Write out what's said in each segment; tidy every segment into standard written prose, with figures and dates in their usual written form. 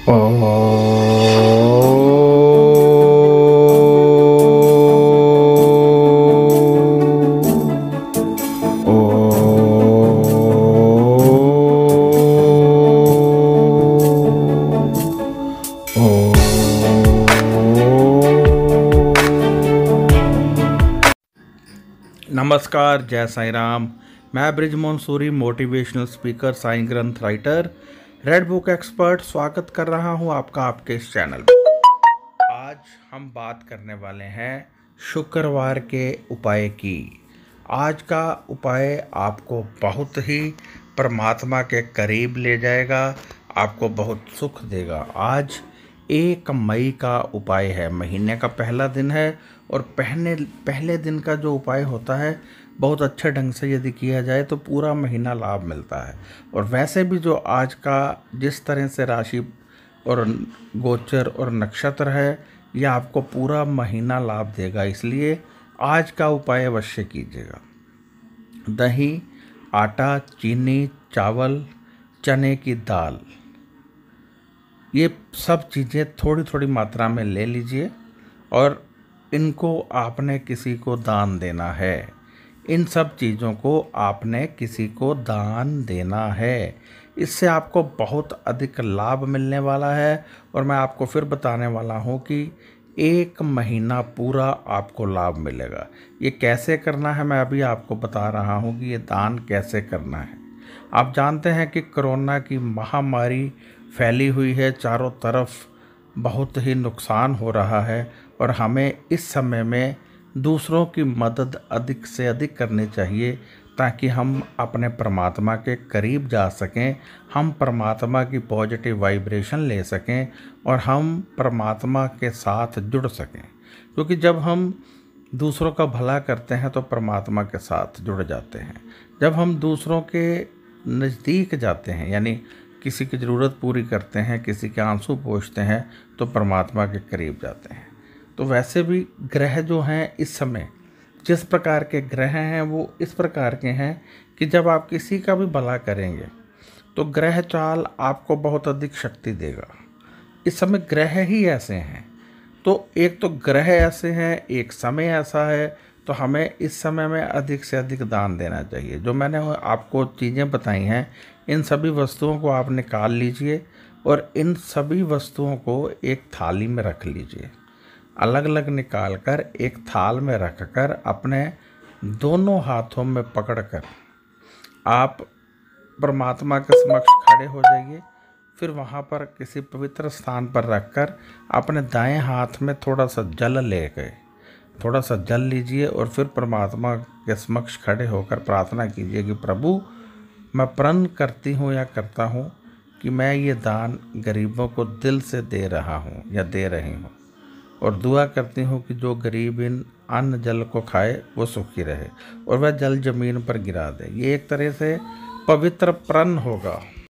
ओ नमस्कार, जय साईं राम। मैं ब्रिजमोहन सूरी, मोटिवेशनल स्पीकर, साईं ग्रंथ राइटर, रेड बुक एक्सपर्ट, स्वागत कर रहा हूं आपका आपके इस चैनल में। आज हम बात करने वाले हैं शुक्रवार के उपाय की। आज का उपाय आपको बहुत ही परमात्मा के करीब ले जाएगा, आपको बहुत सुख देगा। आज 1 मई का उपाय है, महीने का पहला दिन है और पहले दिन का जो उपाय होता है बहुत अच्छे ढंग से यदि किया जाए तो पूरा महीना लाभ मिलता है। और वैसे भी जो आज का जिस तरह से राशि और गोचर और नक्षत्र है, यह आपको पूरा महीना लाभ देगा, इसलिए आज का उपाय अवश्य कीजिएगा। दही, आटा, चीनी, चावल, चने की दाल, ये सब चीज़ें थोड़ी थोड़ी मात्रा में ले लीजिए और इनको आपने किसी को दान देना है। इन सब चीज़ों को आपने किसी को दान देना है। इससे आपको बहुत अधिक लाभ मिलने वाला है और मैं आपको फिर बताने वाला हूँ कि 1 महीना पूरा आपको लाभ मिलेगा। ये कैसे करना है मैं अभी आपको बता रहा हूँ कि ये दान कैसे करना है। आप जानते हैं कि कोरोना की महामारी फैली हुई है, चारों तरफ बहुत ही नुकसान हो रहा है और हमें इस समय में दूसरों की मदद अधिक से अधिक करनी चाहिए ताकि हम अपने परमात्मा के करीब जा सकें, हम परमात्मा की पॉजिटिव वाइब्रेशन ले सकें और हम परमात्मा के साथ जुड़ सकें। क्योंकि जब हम दूसरों का भला करते हैं तो परमात्मा के साथ जुड़ जाते हैं। जब हम दूसरों के नज़दीक जाते हैं, यानी किसी की ज़रूरत पूरी करते हैं, किसी के आंसू पोंछते हैं, तो परमात्मा के करीब जाते हैं। तो वैसे भी ग्रह जो हैं इस समय जिस प्रकार के ग्रह हैं वो इस प्रकार के हैं कि जब आप किसी का भी भला करेंगे तो ग्रह चाल आपको बहुत अधिक शक्ति देगा। इस समय ग्रह ही ऐसे हैं, तो एक तो ग्रह ऐसे हैं, एक समय ऐसा है, तो हमें इस समय में अधिक से अधिक दान देना चाहिए। जो मैंने आपको चीज़ें बताई हैं, इन सभी वस्तुओं को आप निकाल लीजिए और इन सभी वस्तुओं को एक थाली में रख लीजिए। अलग अलग निकाल कर एक थाल में रखकर अपने दोनों हाथों में पकड़कर आप परमात्मा के समक्ष खड़े हो जाइए। फिर वहाँ पर किसी पवित्र स्थान पर रखकर अपने दाएं हाथ में थोड़ा सा जल ले गए, थोड़ा सा जल लीजिए और फिर परमात्मा के समक्ष खड़े होकर प्रार्थना कीजिए कि प्रभु, मैं प्रण करती हूँ या करता हूँ कि मैं ये दान गरीबों को दिल से दे रहा हूँ या दे रही हूँ, और दुआ करती हूँ कि जो गरीब इन अन्न जल को खाए वो सुखी रहे और वह जल जमीन पर गिरा दे। ये एक तरह से पवित्र प्रण होगा।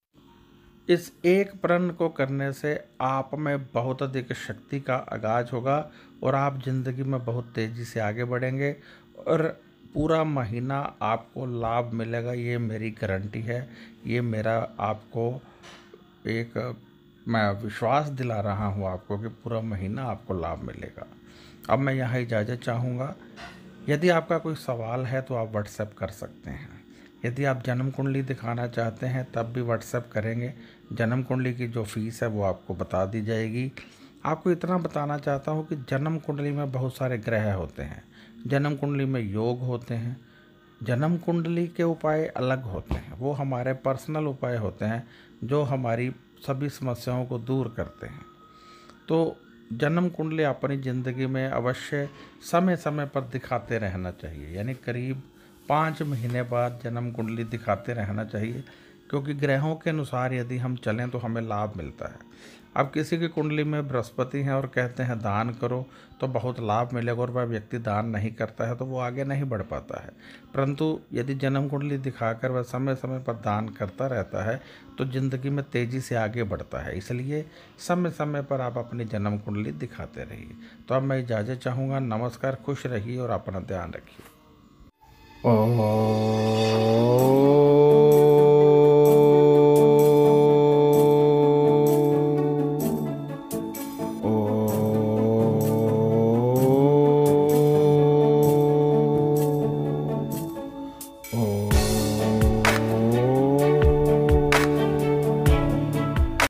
इस एक प्रण को करने से आप में बहुत अधिक शक्ति का आगाज होगा और आप जिंदगी में बहुत तेज़ी से आगे बढ़ेंगे और पूरा महीना आपको लाभ मिलेगा। ये मेरी गारंटी है, ये मेरा आपको एक मैं विश्वास दिला रहा हूँ आपको कि पूरा महीना आपको लाभ मिलेगा। अब मैं यहाँ इजाज़त चाहूँगा। यदि आपका कोई सवाल है तो आप व्हाट्सएप कर सकते हैं। यदि आप जन्म कुंडली दिखाना चाहते हैं तब भी व्हाट्सएप करेंगे। जन्म कुंडली की जो फीस है वो आपको बता दी जाएगी। आपको इतना बताना चाहता हूँ कि जन्म कुंडली में बहुत सारे ग्रह होते हैं, जन्म कुंडली में योग होते हैं, जन्म कुंडली के उपाय अलग होते हैं, वो हमारे पर्सनल उपाय होते हैं जो हमारी सभी समस्याओं को दूर करते हैं। तो जन्म कुंडली अपनी ज़िंदगी में अवश्य समय समय पर दिखाते रहना चाहिए, यानी करीब 5 महीने बाद जन्म कुंडली दिखाते रहना चाहिए, क्योंकि ग्रहों के अनुसार यदि हम चलें तो हमें लाभ मिलता है। अब किसी की कुंडली में बृहस्पति हैं और कहते हैं दान करो तो बहुत लाभ मिलेगा और वह व्यक्ति दान नहीं करता है तो वो आगे नहीं बढ़ पाता है। परंतु यदि जन्म कुंडली दिखाकर वह समय समय पर दान करता रहता है तो ज़िंदगी में तेज़ी से आगे बढ़ता है। इसलिए समय समय पर आप अपनी जन्म कुंडली दिखाते रहिए। तो अब मैं इजाज़त चाहूँगा। नमस्कार, खुश रहिए और अपना ध्यान रखिए। ओ